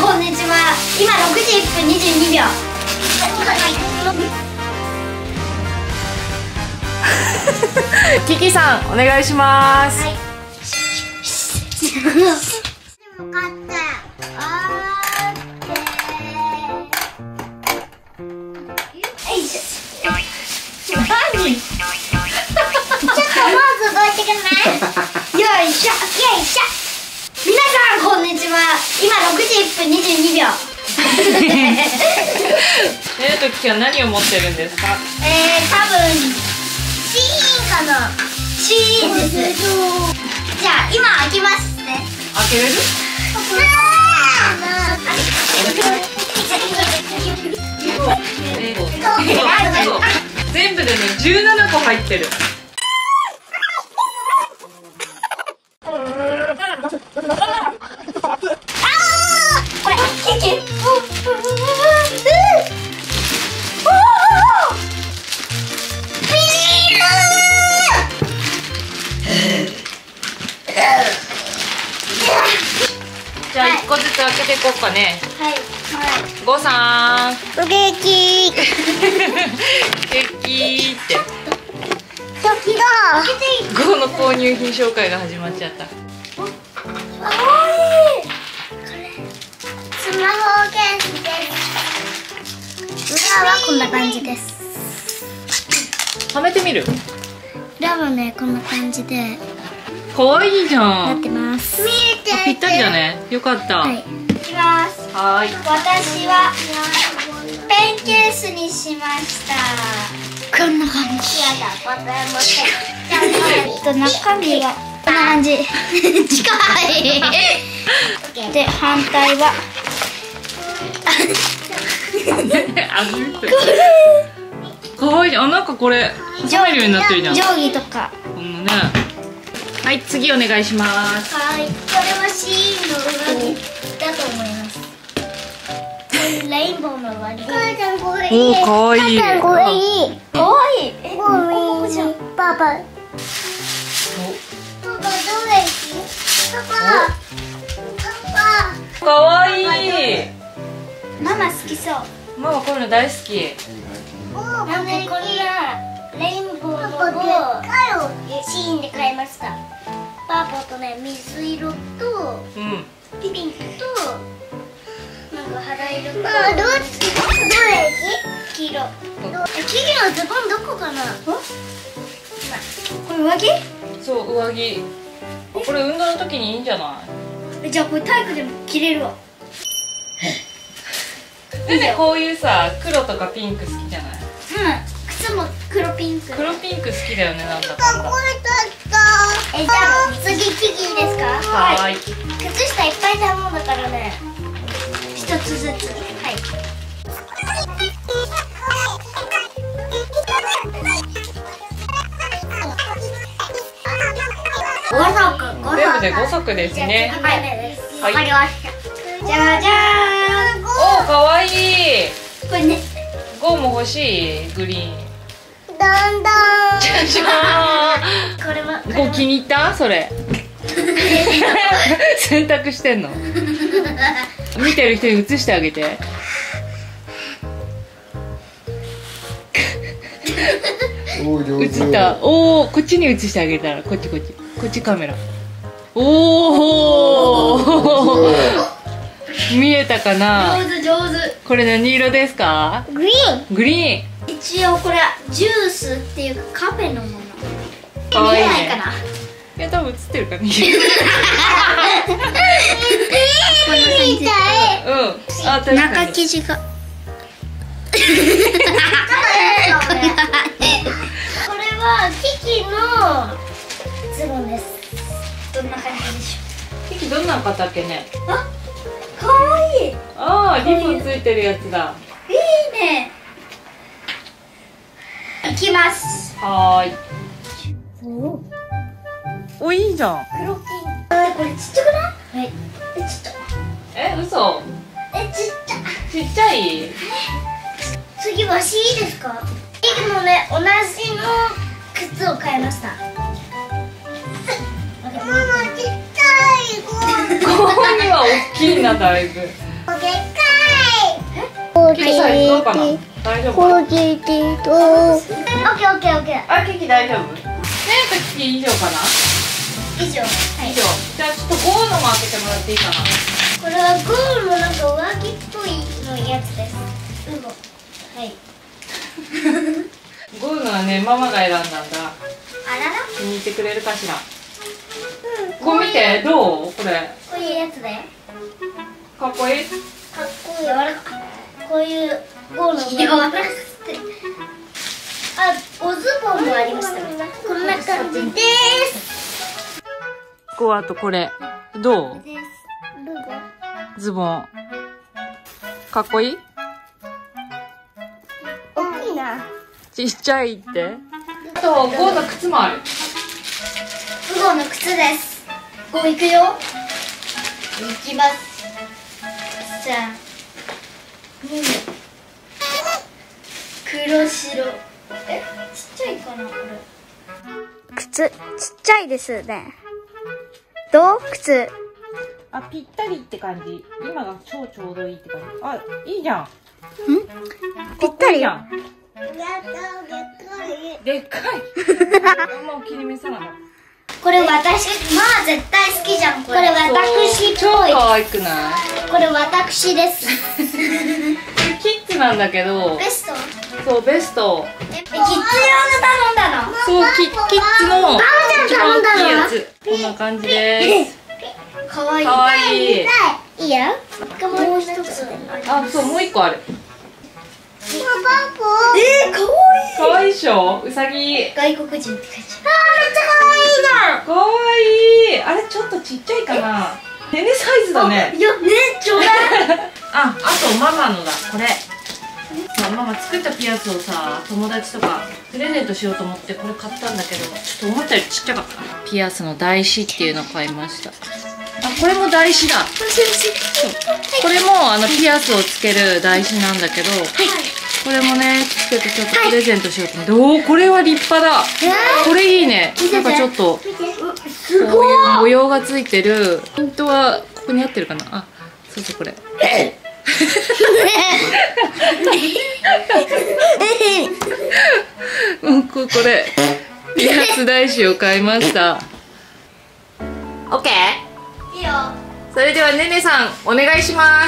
こんにちは。今6時1分22秒。 キキさんお願いします。 はい。よかった。何？ちょっともうすごいてくない？よいしょ、よいしょ。皆さんこんにちは。今6時1分22秒。 ときは何を持ってるんですか？ 多分シーンかな。シーンです。じゃあ今開けますね。 開けれる？全部でね17個入ってる。じゃあ1個ずつ開けていこうかね。 はい。 ゴーさん。 ケーキ。 ケーキって。 ドキだ。 ゴーの購入品紹介が始まっちゃった。 かわいい。これスマホケースです。裏はこんな感じです。 はめてみる？ 裏はねこんな感じでかわいいじゃなっん。 てます。 ぴったりだね。よかった。 はい。いきます。 はい。 私はペンケースにしました。こんな感じ。やだ、ボタン持って。中身がこんな感じ。近い。で、反対は。 かわいいじゃん。なんかこれ挟めるようになってるじゃん。 定規とか。 こんなね。はい、次お願いします。 はい、これはシーンの上着だと思います。レインボーの上着。母ちゃんこれいい。 おー、かわいい。 母ちゃんこれいい。かわいい。ここじゃん。パパ。パパどれ好き？パパ。 かわいい。 ママ好きそう。 ママこういうの大好き。 なんでこんなレインボーのシーンで買いました。パーポーとね、水色とうん。 ピンクとなんか肌色と。どれ？黄色。キキのズボンどこかな？これ上着？ そう、上着。あ、これ運動の時にいいんじゃない？ じゃあこれ体育でも着れるわ。 でね、こういうさ、黒とかピンク好きじゃない？ 靴も黒ピンク。 黒ピンク好きだよね、なんだかんだ。 じゃあ次キキいいですか？ はーい。 靴下いっぱい頼んだからね、一つずつ。はい。5足。 全部で5足ですね。 はい。わかりました。じゃじゃーん。 おー、かわいい。 これね。 ゴーも欲しいグリーン。 だんだん。 じゃじゃーん。 これは。 ゴー気に入った？それ。洗濯してんの？見てる人に映してあげて。映った。おお、こっちに映してあげたら、こっちこっち、こっちカメラ。おお。見えたかな。 上手上手。 これ何色ですか？ グリーン。 グリーン。 一応これはジュースっていうかカフェのもの。 かわいいね。 見えないかな。 いや、多分映ってるかな。 こんな感じ。 うん。あ、確かに。 中生地が。これはキキのズボンです。どんな感じでしょキキどんなん買ったっけね。 う？あ、かわいい。 ああ、リボンついてるやつだ。 いいね。いきます。 はーい。お、いいじゃん。 黒ピン。これちっちゃくない？はい。ちっちゃ。 嘘。 ちっちゃ。 ちっちゃい。 次わしいいですか？キキもね、同じの靴を買いました。ママちっちゃい。 には大きいな、だいぶ。 でっかい。 キキさんどうかな、大丈夫。オッケーオッケーオッケー。 あ、キキ大丈夫。ねえとキキ以上かな。 以上。 以上。じゃあちょっとゴーのも開けてもらっていいかな。 これはゴールのなんか上着っぽいのやつです。はい。 ゴーのはね、ママが選んだんだ。 あらら。 気に入ってくれるかしら。こう見て、どうこれ。 こういうやつだよ。 かっこいい。 かっこいい。柔らかい。こういうゴールの柔らかくて。あ、おズボンもありましたね。こんな感じです。 こう、あとこれ。どうズボン。かっこいい。 大きいな。 ちっちゃいって。あと、ゴーの靴もある。 ゴーの靴です。ゴー行くよ。行きます。じゃあ。黒白。え、ちっちゃいかな、これ。靴、ちっちゃいですね。どう靴。 あ、ぴったりって感じ。今がちょうどいいって感じ。あ、いいじゃん。 ぴったりやん。でっかい。あんまお気に召さない。 これ私、まあ絶対好きじゃん。これ私っ超ぽい。 可愛くない？ これ私です。 キッズなんだけど。 ベスト。 そうベスト。 キッズ用の頼んだの。 そうキッズの一番大きいやバつ。こんな感じです。 かわいい。 かわいい。 いいよ。もう一つ。 あ、そうもう一個ある。 かわいい。 かわいいでしょ。うさぎ。 外国人って感じ。めっちゃかわいい。あれちょっとちっちゃいかな。ねねサイズだね。 いや、ね、ちょうだい。 あとママのだ。これ。そうママ作ったピアスをさ、友達とかプレゼントしようと思ってこれ買ったんだけど、ちょっと思ったよりちっちゃかったな。ピアスの台紙っていうのを買いました。あ、これも台紙だ。これもピアスをつける台紙なんだけど、これもねつけてちょっとプレゼントしようと思って、おおこれは立派だ。これいいね。なんかちょっとこういう模様がついてる。ポイントはここに合ってるかな。あ、そうそうこれ。これピアス台紙を買いました。オッケー。 いいよ。 それではねねさんお願いします。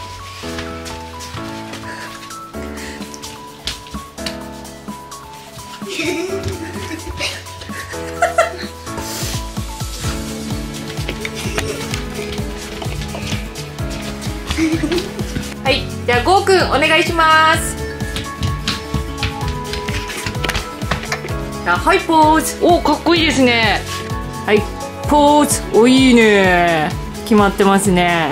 はい、じゃあゴーくんお願いします。じゃあはいポーズ。お、かっこいいですね。はいポーズ。お、いいね。決まってますね。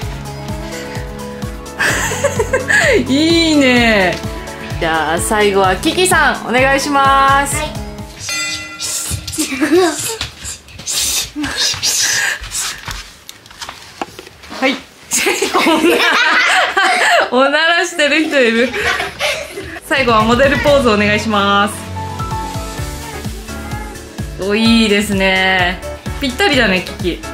いいね。じゃあ最後はキキさんお願いします。はい。おならしてる人いる。最後はモデルポーズお願いします。お、いいですね。ぴったりだねキキ。